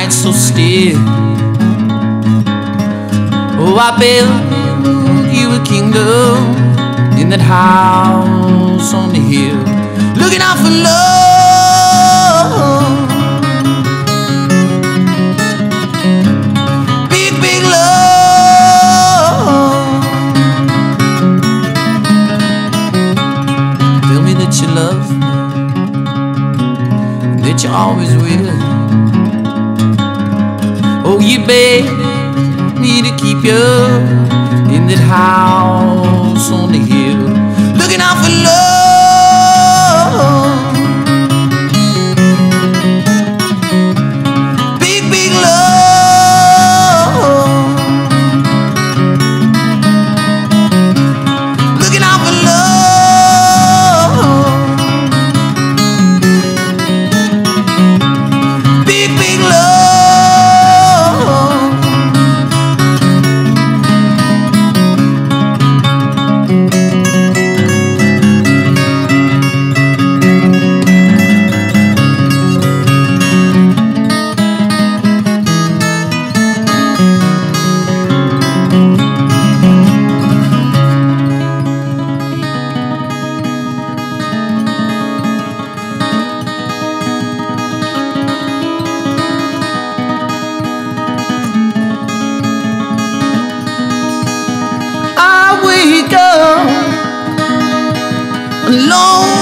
night so still. Oh, I built you a kingdom in that house on the hill, looking out for love, big, big love. Tell me that you love me, that you always will. Oh, you beg me to keep you in that house on the hill, looking out for love, big, big love, looking out for love, big, big love. Alone